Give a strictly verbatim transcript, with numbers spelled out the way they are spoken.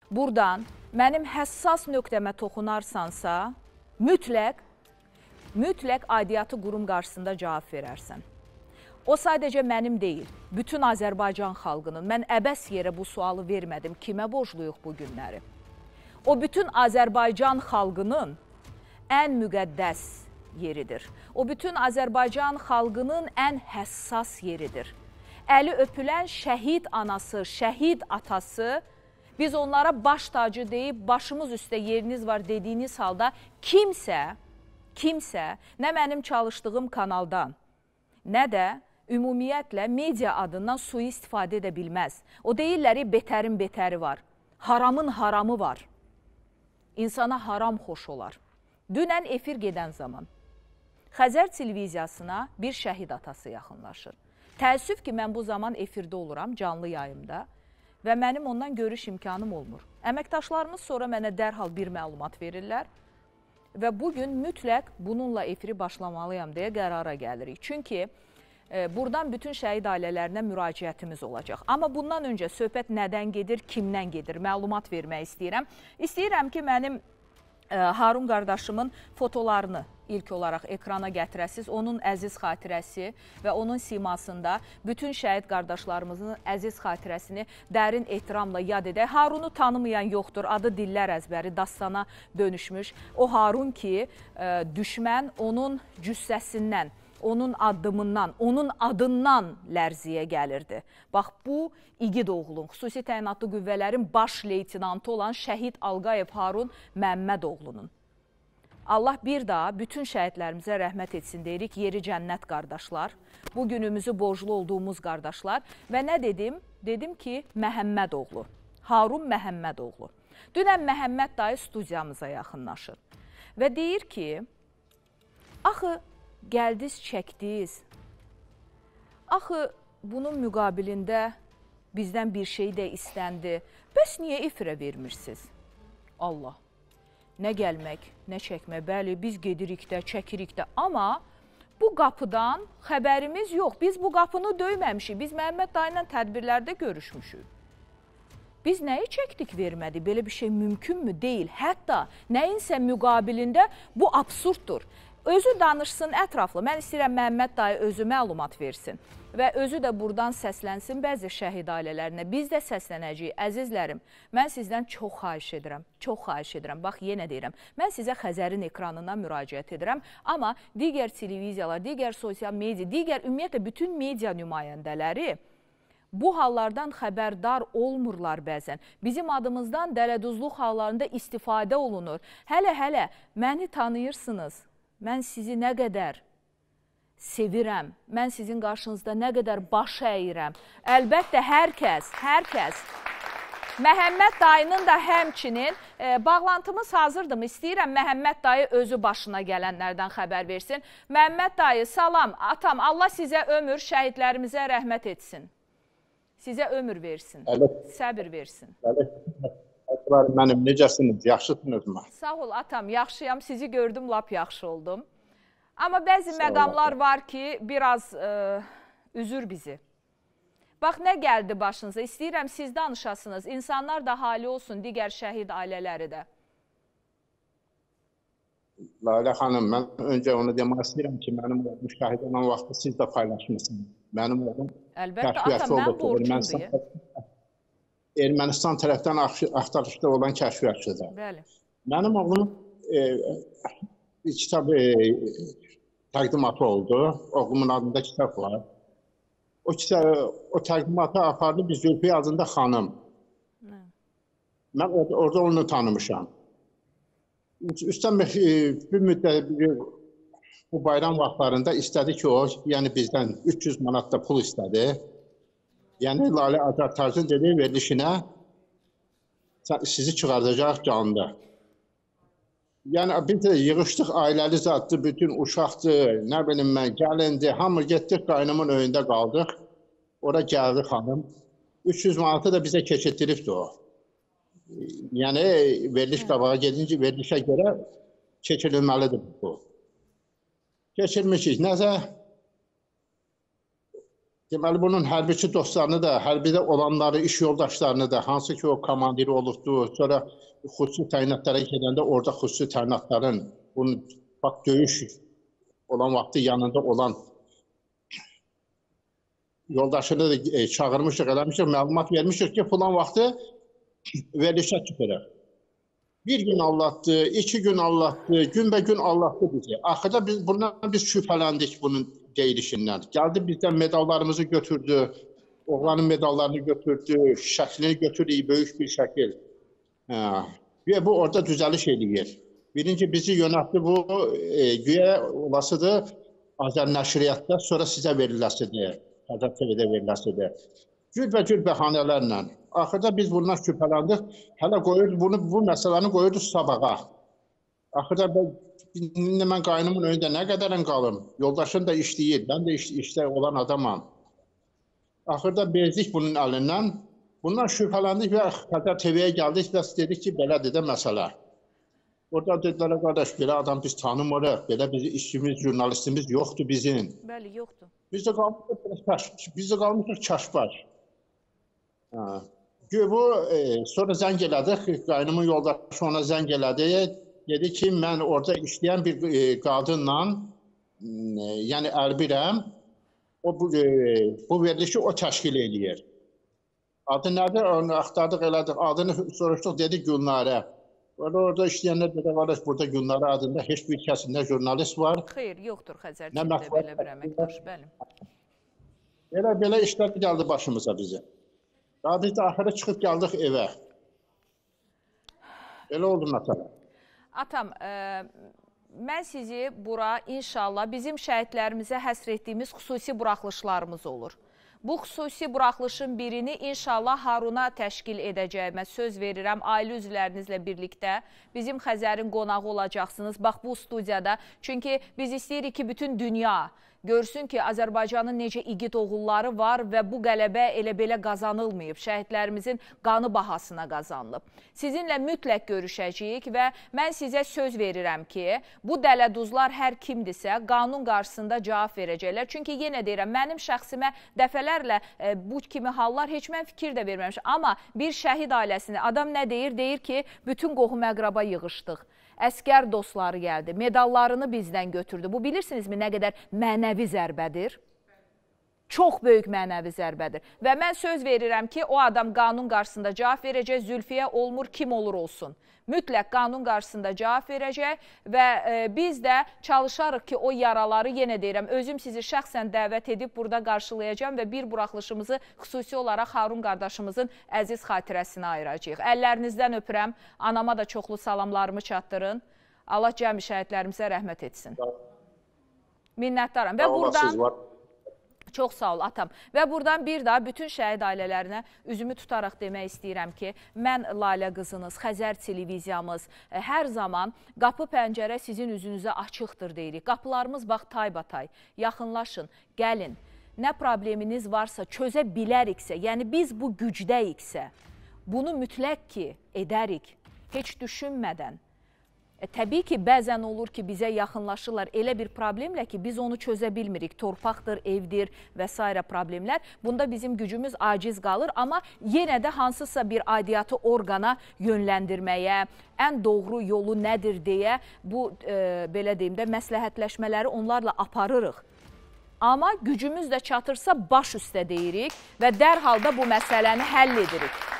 buradan mənim həssas nöqtəmə toxunarsansa, mütləq, mütləq aidiyyatı qurum qarşısında cavab verərsən. O sadəcə mənim deyil, bütün Azərbaycan xalqının. Mən əbəs yerə bu sualı vermədim. Kimə borcluyuq bu günləri? O bütün Azərbaycan xalqının ən müqəddəs yeridir. O bütün Azərbaycan xalqının ən həssas yeridir. Əli öpülən şəhid anası, şəhid atası, biz onlara baş tacı deyib, başımız üstə yeriniz var dediyiniz halda kimsə, kimsə, nə mənim çalışdığım kanaldan, nə də ümumiyyətlə media adından sui-istifadə edə bilməz. O deyirlər, betərin betəri var, haramın haramı var. İnsana haram xoş olar. Dünən efir gedən zaman Xəzər televiziyasına bir şəhid atası yaxınlaşır. Təəssüf ki, mən bu zaman efirdə oluram, canlı yayımda və mənim ondan görüş imkanım olmur. Əməkdaşlarımız sonra mənə dərhal bir məlumat verirlər və bugün mütləq bununla efiri başlamalıyam deyə qərara gəlirik. Çünki e, buradan bütün şəhid ailələrinə müraciətimiz olacaq. Amma bundan öncə söhbət nədən gedir, kimdən gedir, məlumat vermək istəyirəm. İstəyirəm ki, mənim e, Harun qardaşımın fotolarını ilk olaraq ekrana gətirəsiz. Onun əziz xatirəsi və onun simasında bütün şəhid qardaşlarımızın əziz xatirəsini dərin ehtiramla yad edək. Harunu tanımayan yoxdur, adı dillər əzbəri, dastana dönüşmüş. O Harun ki, düşmən onun cüssəsindən, onun addımından, onun adından lərziyə gəlirdi. Bax, bu igid oğlun, xüsusi təyinatlı qüvvələrin baş leytinantı olan şəhid Alqayev Harun Məmmədoğlunun. Allah bir daha bütün şəhidlərimizə rəhmət etsin deyirik, yeri cənnət qardaşlar, bu günümüzü borclu olduğumuz qardaşlar və nə dedim? Dedim ki, Məhəmmədoğlu, Harun Məhəmmədoğlu. Dünən Məhəmməd dayı studiyamıza yaxınlaşır və deyir ki, axı gəldiz, çəkdiz, axı bunun müqabilində bizdən bir şey də istəndi, bəs niyə efirə vermirsiniz? Allah. Nə gəlmək, nə çəkmək, bəli, biz gedirik də, çəkirik də, amma bu qapıdan xəbərimiz yox. Biz bu qapını döyməmişik, biz Məhəmməd dayı ilə tədbirlərdə görüşmüşük. Biz nəyi çəkdik, vermədik, belə bir şey mümkünmü? Deyil. Hətta nəyinsə müqabilində bu absurddur. Özü danışsın ətraflı. Mən istəyirəm Məhəmməd dayı özü məlumat versin və özü də buradan səslənsin bəzi şəhid ailələrinə. Biz də səslənəcəyik. Əzizlərim, mən sizdən çox xahiş edirəm, çox xahiş edirəm. Bax, yenə deyirəm, mən sizə Xəzərin ekranından müraciət edirəm, amma digər televiziyalar, digər sosial media, digər ümumiyyətlə bütün media nümayəndələri bu hallardan xəbərdar olmurlar bəzən. Bizim adımızdan dələduzluq hallarında istifadə olunur. Hələ-hələ məni tanıyırsınız. Mən sizi nə qədər sevirəm, mən sizin qarşınızda nə qədər baş əyirəm. Əlbəttə, hər kəs, hər kəs, Məhəmməd dayının da həmçinin e, bağlantımız hazırdır mı? İstəyirəm Məhəmməd dayı özü başına gələnlərdən xəbər versin. Məhəmməd dayı, salam, atam, Allah sizə ömür, şəhidlərimizə rəhmət etsin. Sizə ömür versin, Ələt. Səbir versin. Ələt. Mənim, necəsiniz? Yaxşısınız mı? Sağ ol atam, yaxşıyam. Sizi gördüm, lap yaxşı oldum. Amma bəzi Sağ məqamlar ol, var ki, biraz e, üzür bizi. Bax, nə gəldi başınıza? İstəyirəm siz danışasınız. İnsanlar da hali olsun, digər şəhid ailələri də. Lalə xanım, mən öncə onu demək istəyirəm ki, mənim oğlum şəhid olan vaxtı siz də paylaşmışsınız. Mənim oğlum Əlbəttə, atam, mən borcumdur. Ermənistan tərəfdən axtarışda olan kəşfiyyatçıdır. Bəli. Mənim oğlum e, bir kitab e, təqdimatı oldu. Oğlumun adında kitab var. O, kitab, o təqdimatı apardı bir Zülfiyə adında xanım. Hı. Mən orada, orada onu tanımışam. Üstən bir, bir müddət bir, bu bayram vaxtlarında istədi ki, o yəni bizdən üç yüz manat da pul istədi. Yəni, Lalə Azər Tarzın dediyi verilişinə sizi çıxardacaq canlı. Yəni, biz də yığışdıq, ailəli zatdır, bütün uşaqdır, nə bilim mən, gəlindi, hamı getdik, qaynımın önündə qaldıq. Ora gəldi xanım. üç yüz manatı da bizə keçirtdiribdi o. Yəni, veriliş qabağa gedince verilişə görə keçirilməlidir bu. Keçirmişik. Nəzə Deməli, bunun hərbiçi dostlarını da, hərbidə olanları, iş yoldaşlarını da, hansı ki o komandiri olubdu, sonra xüsusi təyinatlara gedəndə orada xüsusi təyinatların, bunun bax, döyüş olan vaxtı yanında olan yoldaşını da e, çağırmışıq, eləmişik, məlumat vermişik ki, falan vaxtı verilişə çıxırıq. Bir gün allatdı, iki gün allatdı, gün be gün allatdı bizi. Axırda biz bundan biz şübhələndik bunun deyilişindən. Gəldi bizdən medallarımızı götürdü, oğlanın medallarını götürdü, şəklini götürdü, böyük bir şəkil. Ve bu orada düzəliş eləyir. Birinci bizi yönətdi bu, e, güya olasıdır, Azər nəşriyyatda, sonra sizə veriləsidir, Azər T V-də veriləsidir. Cürbəcür bəhanələrlə. Axırda biz bundan şübhələndik. Hələ qoyurdu bunu, bu məsələni qoyurdu sabağa. Axırda ben, indi mən qaynımın önündə nə qədərən qalım? Yoldaşım da işləyir, mən də iş, işdə olan adamam. Axırda bezdik bunun əlindən. Bundan şübhələndik və Xəzər T V-yə gəldik və dedik ki, belədir də məsələ. Orada dedilər, qardaş, belə adam biz tanımırıq, belə bizim işçimiz, jurnalistimiz yoxdur bizim. Bəli, yoxdur. Biz də qalmışıq, biz də qalmışıq çaşbaş. Bu, e, sonra zəng elədik, qaynımın yoldaşı ona zəng elədi. Dedi ki, mən orada işləyən bir e, qadınla, e, yəni əlbirəm, o, bu, e, bu verilişi o təşkil eləyir. Adı nədir? Onu axtardıq, elədik. Adını soruşduq, dedi Gülnarə. Orada, orada işləyənlər dedi, qardaş, burada Gülnarə adında heç bir kəsində jurnalist var. Xeyr, yoxdur Xəzər T V-də belə bir əməkdaş, bəli. Elə belə işlər gəldi başımıza bizi. Daha biz də axıra çıxıb gəldik evə. Elə oldu məsələ. Atam, e, mən sizi bura inşallah bizim şəhidlərimizə həsr etdiyimiz xüsusi buraxılışlarımız olur. Bu xüsusi buraxılışın birini inşallah Haruna təşkil edəcəyimə söz verirəm. Ailə üzvlərinizlə birlikdə bizim Xəzərin qonağı olacaqsınız. Bax bu studiyada. Çünki biz istəyirik ki, bütün dünya görsün ki, Azərbaycanın necə igid oğulları var və bu qələbə elə belə qazanılmayıb. Şəhidlərimizin qanı bahasına qazanılıb. Sizinlə mütləq görüşəcəyik və mən sizə söz verirəm ki, bu dələduzlar hər kimdirsə qanun qarşısında cavab verəcəklər. Çünki yenə deyirəm, mənim şəxsimə dəfələrlə e, bu kimi hallar heç mən fikir də verməmişəm. Amma bir şəhid ailəsində adam nə deyir? Deyir ki, bütün qohum əqraba yığışdıq. Əskər dostları gəldi, medallarını bizdən götürdü. Bu bilirsinizmi nə qədər mənəvi zərbədir? Çox böyük mənəvi zərbədir. Və mən söz verirəm ki, o adam qanun qarşısında cavab verəcək, Zülfiyə olmur, kim olur olsun. Mütləq qanun qarşısında cavab verəcək və e, biz də çalışarıq ki, o yaraları, yenə deyirəm, özüm sizi şəxsən dəvət edib burada qarşılayacağım və bir buraxılışımızı xüsusi olaraq Harun qardaşımızın əziz xatirəsinə ayıracağıq. Əllərinizdən öpürəm, anama da çoxlu salamlarımı çatdırın. Allah cəmi şəhidlərimizə rəhmət etsin. Minnətdaram. Və buradan... Çox sağ ol, atam. Və buradan bir daha bütün şəhid ailələrinə üzümü tutaraq demək istəyirəm ki, mən Lalə qızınız, Xəzər televiziyamız hər zaman qapı pəncərə sizin üzünüzə açıqdır deyirik. Qapılarımız bax taybatay, yaxınlaşın, gəlin. Nə probleminiz varsa, çözə biləriksə, yəni biz bu gücdəyiksə, bunu mütləq ki, edərik, heç düşünmədən. E, təbii ki, bəzən olur ki, bizə yaxınlaşırlar elə bir problemlə ki, biz onu çözə bilmirik. Torpaqdır, evdir və s. problemlər. Bunda bizim gücümüz aciz qalır, amma yenə də hansısa bir aidiyyatı orqana yönləndirməyə, ən doğru yolu nədir deyə bu, e, belə deyim də, məsləhətləşmələri onlarla aparırıq. Amma gücümüz də çatırsa baş üstə deyirik və dərhal da bu məsələni həll edirik.